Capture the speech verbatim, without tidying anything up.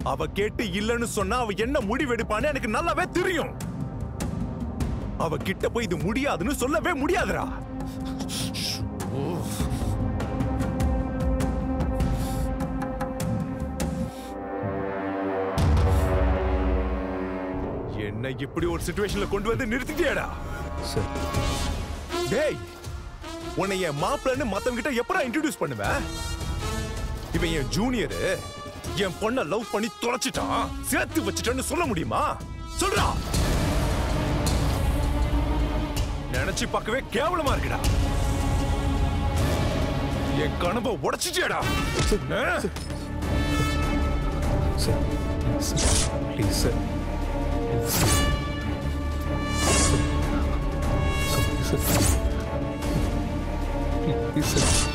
அவ கேட்டு இல்லன்னு சொன்னா அவ என்ன முடிவெடுப்பான்னு எனக்கு நல்லாவே தெரியும். அவ கிட்ட போய் இது முடியாதுன்னு சொல்லவே முடியாதுடா. என்ன இப்படி ஒரு சிச்சுவேஷன்ல கொண்டு வந்து நிறுத்திட்டியாடா? சார் டேய், உன்னை என் மாப்பிள்ளன்னு மத்தவங்க கிட்ட எப்படா இன்ட்ரோடியூஸ் பண்ணுவ? இவன் என் ஜூனியரு, என் பொண்ண லவ் பண்ணி தொலைச்சிட்டான், சேர்த்து வச்சிட்டான்னு சொல்ல முடியுமா? சொல்றா. நினைச்சு பார்க்கவே கேவலமா இருக்குடா. என் கனவை உடைச்சிட்டியாடா. Sir please sir. Sorry, sir. Please, sir.